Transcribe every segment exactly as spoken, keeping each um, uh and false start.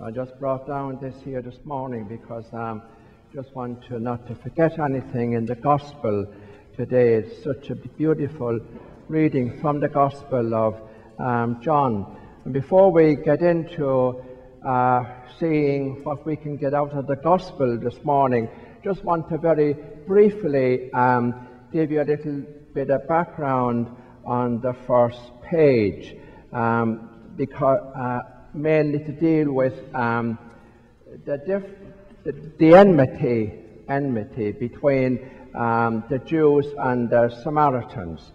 I just brought down this here this morning because I um, just want to not to forget anything in the Gospel today. It's such a beautiful reading from the Gospel of um, John. And before we get into uh, seeing what we can get out of the Gospel this morning, just want to very briefly um, give you a little bit of background on the first page, um, because uh, mainly to deal with um, the, diff- the, the enmity, enmity between um, the Jews and the Samaritans.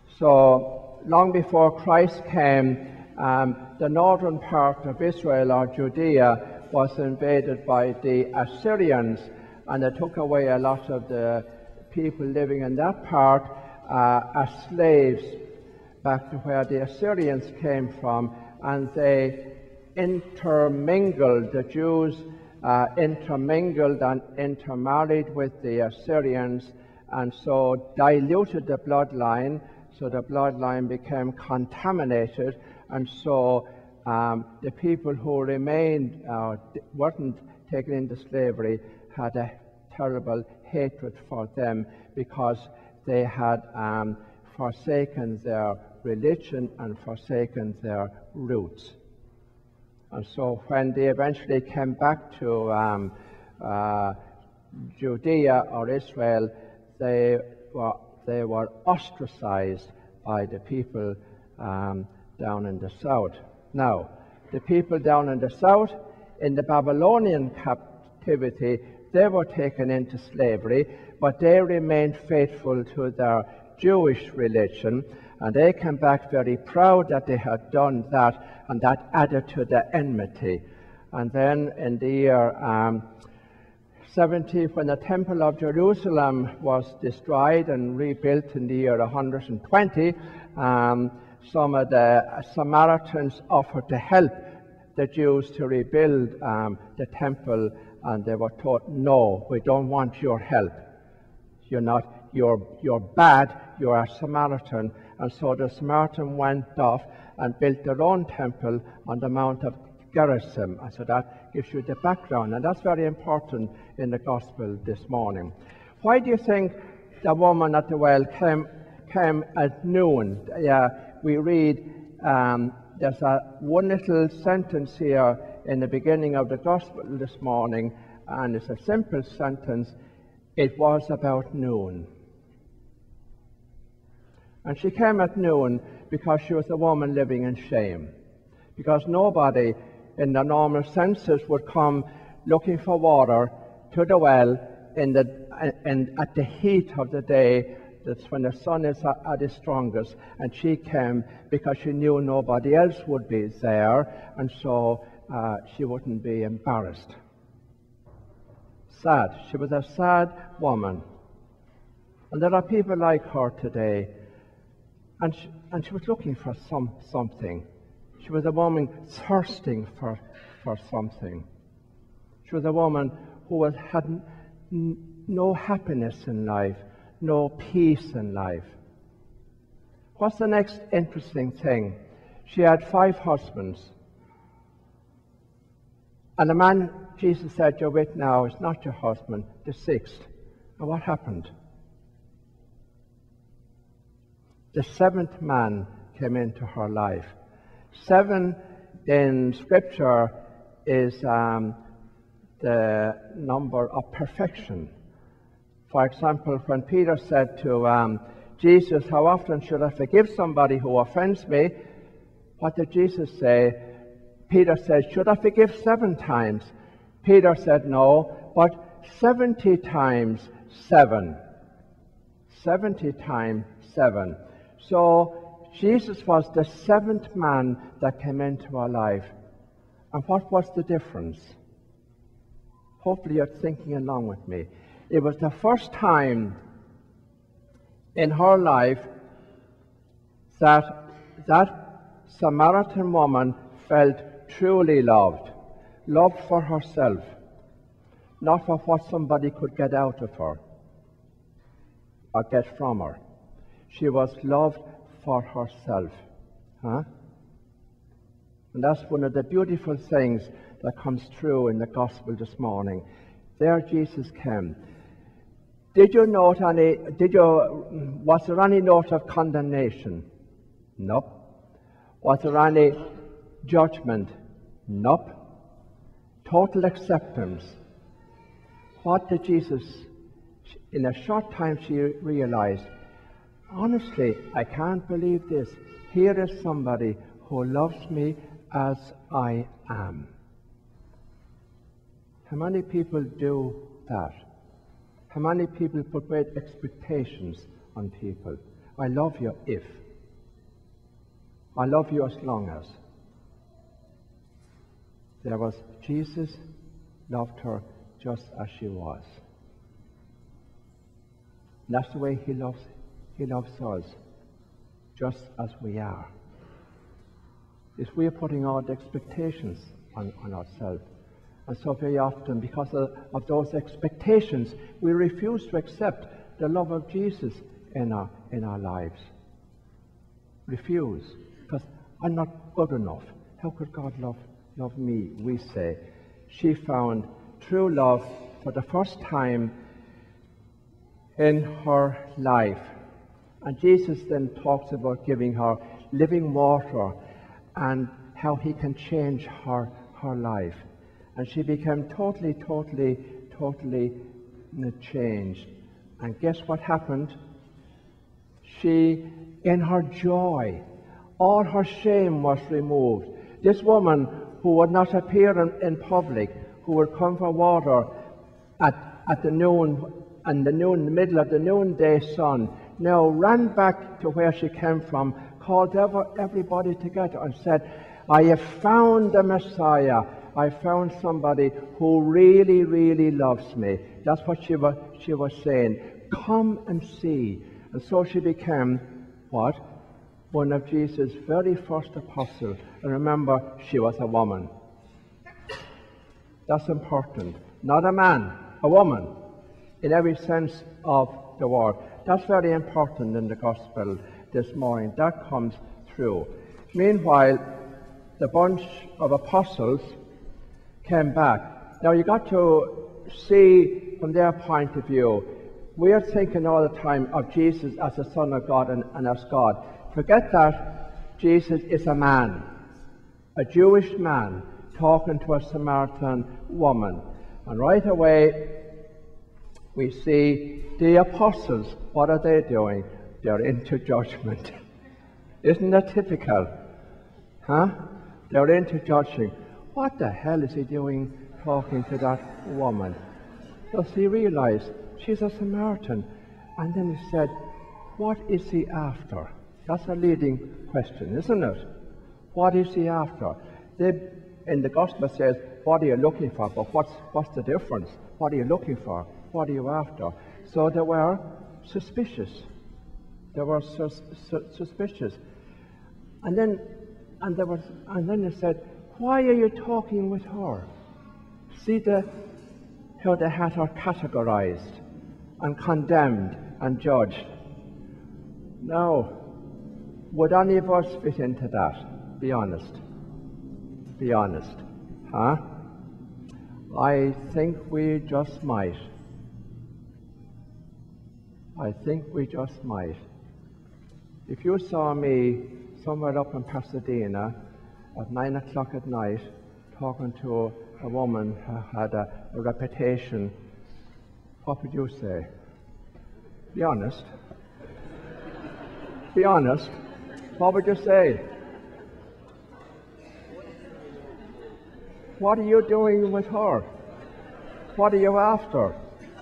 So long before Christ came, um, the northern part of Israel, or Judea, was invaded by the Assyrians, and they took away a lot of the people living in that part uh, as slaves back to where the Assyrians came from, and they intermingled, the Jews uh, intermingled and intermarried with the Assyrians, and so diluted the bloodline, so the bloodline became contaminated, and so um, the people who remained, uh, weren't taken into slavery, had a terrible hatred for them because they had um, forsaken their religion and forsaken their roots. And so when they eventually came back to um, uh, Judea or Israel, they were, they were ostracized by the people um, down in the south. Now, the people down in the south, in the Babylonian captivity, they were taken into slavery, but they remained faithful to their Jewish religion, and they came back very proud that they had done that, and that added to the enmity. And then in the year um, seventy, when the Temple of Jerusalem was destroyed and rebuilt in the year one hundred twenty, um, some of the Samaritans offered to help the Jews to rebuild um, the temple, and they were told, no, we don't want your help. You're not, you're, you're bad, you're a Samaritan. And so the Samaritan went off and built their own temple on the Mount of Gerizim. And so that gives you the background, and that's very important in the Gospel this morning. Why do you think the woman at the well came, came at noon? Yeah, we read, um, there's a one little sentence here in the beginning of the Gospel this morning, and it's a simple sentence. It was about noon. And she came at noon because she was a woman living in shame. Because nobody in the normal senses would come looking for water to the well in the, in, at the heat of the day. That's when the sun is at its strongest. And she came because she knew nobody else would be there, and so uh, she wouldn't be embarrassed. Sad. She was a sad woman. And there are people like her today. And she, and she was looking for some something. She was a woman thirsting for, for something. She was a woman who was, had n- no happiness in life, no peace in life. What's the next interesting thing? She had five husbands. And the man, Jesus said, you're with now, is not your husband, the sixth. And what happened? The seventh man came into her life. Seven in Scripture is um, the number of perfection. For example, when Peter said to um, Jesus, how often should I forgive somebody who offends me? What did Jesus say? Peter said, should I forgive seven times? Peter said, no, but seventy times seven. Seventy times seven. So Jesus was the seventh man that came into our life. And what was the difference? Hopefully you're thinking along with me. It was the first time in her life that that Samaritan woman felt truly loved. Loved for herself, not for what somebody could get out of her or get from her. She was loved for herself. Huh? And that's one of the beautiful things that comes through in the gospel this morning. There Jesus came. Did you note any, did you, was there any note of condemnation? Nope. Was there any judgment? Nope. Total acceptance. What did Jesus, in a short time she realized, honestly, I can't believe this. Here is somebody who loves me as I am. How many people do that? How many people put great expectations on people? I love you if. I love you as long as. There was Jesus loved her just as she was. And that's the way he loves, he loves us, just as we are. Is we are putting all the expectations on, on ourselves. And so very often, because of, of those expectations, we refuse to accept the love of Jesus in our, in our lives. Refuse. Because I'm not good enough. How could God love, love me, we say. She found true love for the first time in her life. And Jesus then talks about giving her living water and how he can change her, her life. And she became totally, totally, totally changed. And guess what happened? She, in her joy, all her shame was removed. This woman who would not appear in, in public, who would come for water at, at the noon, and the noon, in the middle of the noonday sun, now ran back to where she came from, called ever, everybody together and said, I have found the Messiah. I found somebody who really, really loves me. That's what she was, she was saying. Come and see. And so she became, what? One of Jesus' very first apostles. And remember, she was a woman. That's important. Not a man, a woman, in every sense of the word. That's very important in the gospel this morning. That comes through. Meanwhile, the bunch of apostles came back. Now you got to see from their point of view, we are thinking all the time of Jesus as the Son of God and, and as God. Forget that. Jesus is a man, a Jewish man talking to a Samaritan woman. And right away we see the apostles. What are they doing? They're into judgment. Isn't that typical? Huh? They're into judging. What the hell is he doing talking to that woman? Does he realize she's a Samaritan? And then he said, what is he after? That's a leading question, isn't it? What is he after? They, in the gospel says, what are you looking for? But what's, what's the difference? What are you looking for? What are you after? So they were suspicious. They were sus su suspicious. And then, and, there was, and then they said, why are you talking with her? See the, how they had her categorized and condemned and judged. Now, would any of us fit into that? Be honest. Be honest. Huh? I think we just might. I think we just might. If you saw me somewhere up in Pasadena at nine o'clock at night talking to a woman who had a, a reputation, what would you say? Be honest. Be honest. What would you say? What are you doing with her? What are you after?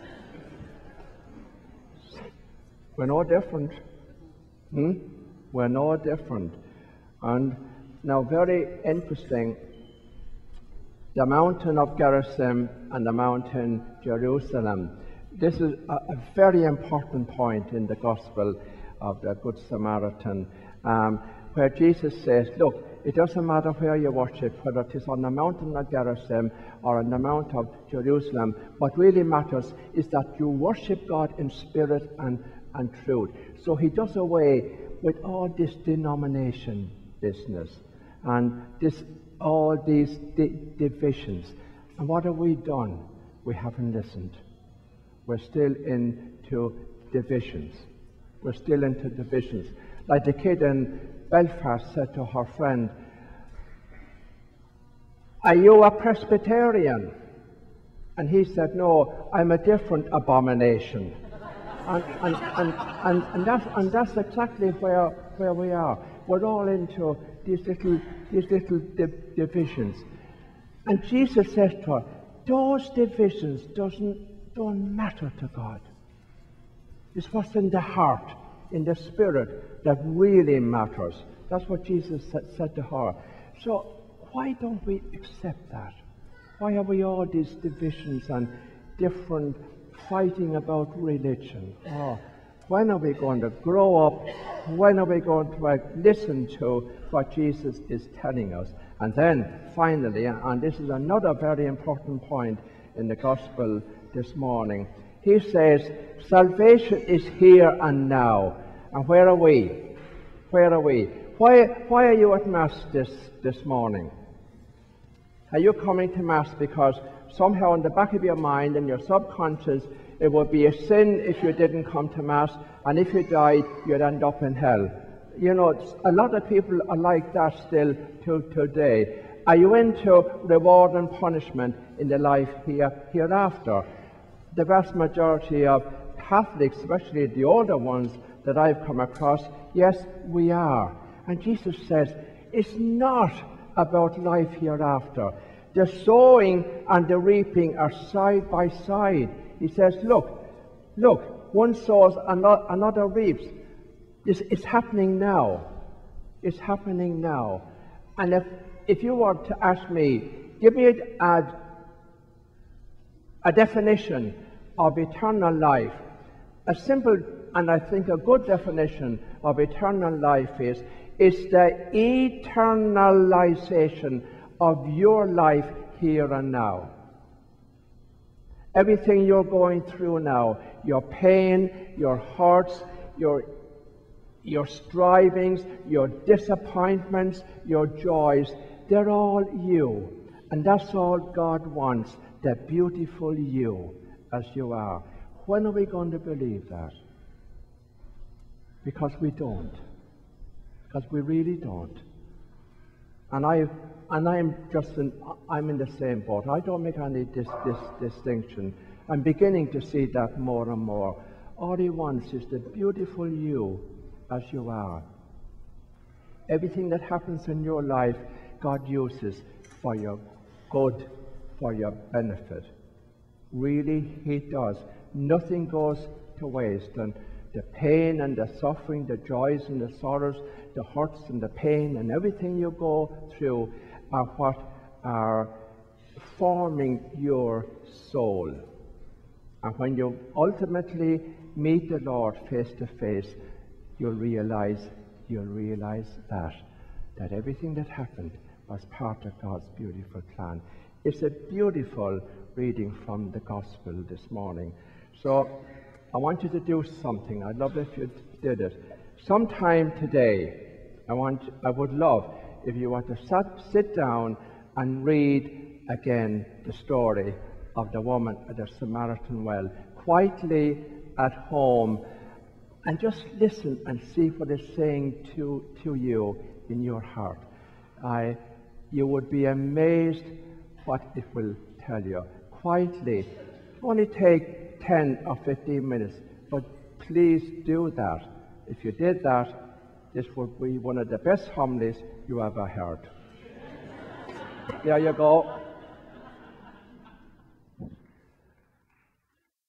We're no different. Hmm? We're no different. And now, very interesting, the mountain of Gerizim and the mountain Jerusalem. This is a, a very important point in the Gospel of the Good Samaritan, um, where Jesus says, look, it doesn't matter where you worship, whether it is on the mountain of Gerizim or on the mount of Jerusalem. What really matters is that you worship God in spirit and, and truth. So he does away with all this denomination business and this all these di- divisions. And what have we done? We haven't listened. We're still into divisions. We're still into divisions. Like the kid in Belfast said to her friend, "Are you a Presbyterian?" And he said, "No, I'm a different abomination." And, and, and, and, and, that's, and that's exactly where, where we are. We're all into these little, these little di- divisions. And Jesus says to her, those divisions doesn't, don't matter to God. It's what's in the heart, in the spirit, that really matters. That's what Jesus said, said to her. So why don't we accept that? Why have we all these divisions and different fighting about religion? Oh, when are we going to grow up? When are we going to uh, listen to what Jesus is telling us? And then finally, and this is another very important point in the gospel this morning, he says, salvation is here and now. And where are we? Where are we? Why, why are you at Mass this, this morning? Are you coming to Mass because somehow in the back of your mind and your subconscious it would be a sin if you didn't come to Mass, and if you died you'd end up in hell? You know, a lot of people are like that still to today. Are you into reward and punishment in the life here hereafter? The vast majority of Catholics, especially the older ones that I've come across, yes, we are. And Jesus says, it's not about life hereafter. The sowing and the reaping are side by side. He says, look, look, one sows, another reaps. It's, it's happening now. It's happening now. And if, if you were to ask me, give me a, a, a definition of eternal life, a simple and I think a good definition of eternal life is, is the eternalization of your life here and now. Everything you're going through now, your pain, your hurts, your, your strivings, your disappointments, your joys, they're all you. And that's all God wants, the beautiful you as you are. When are we going to believe that? Because we don't. Because we really don't. And I and I'm just in, I'm in the same boat. I don't make any dis, dis, distinction. I'm beginning to see that more and more. All he wants is the beautiful you as you are. Everything that happens in your life, God uses for your good, for your benefit. Really, he does. Nothing goes to waste. And the pain and the suffering, the joys and the sorrows, the hurts and the pain and everything you go through are what are forming your soul. And when you ultimately meet the Lord face to face, you'll realize, you'll realize that, that everything that happened was part of God's beautiful plan. It's a beautiful reading from the Gospel this morning. So I want you to do something. I'd love if you did it. Sometime today, I want, I would love if you want to sat, sit down and read again the story of the woman at the Samaritan well, quietly at home, and just listen and see what it's saying to, to you in your heart. I, you would be amazed what it will tell you. Quietly. It only take ten or fifteen minutes, but please do that. If you did that, this would be one of the best homilies you ever heard. There you go.